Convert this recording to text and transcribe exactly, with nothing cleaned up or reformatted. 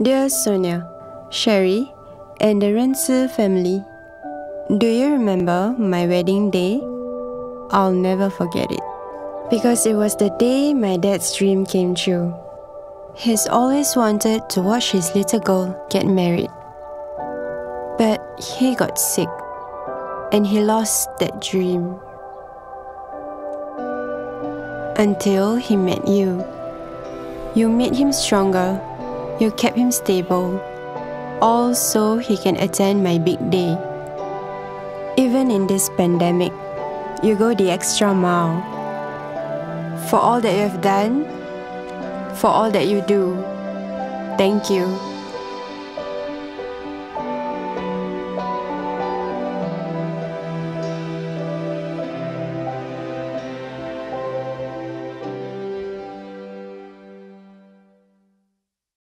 Dear Sonia, Sherry, and the Rensu family, do you remember my wedding day? I'll never forget it, because it was the day my dad's dream came true. He's always wanted to watch his little girl get married. But he got sick, and he lost that dream. Until he met you. You made him stronger, you kept him stable, all so he can attend my big day. Even in this pandemic, you go the extra mile. For all that you have done, for all that you do, thank you.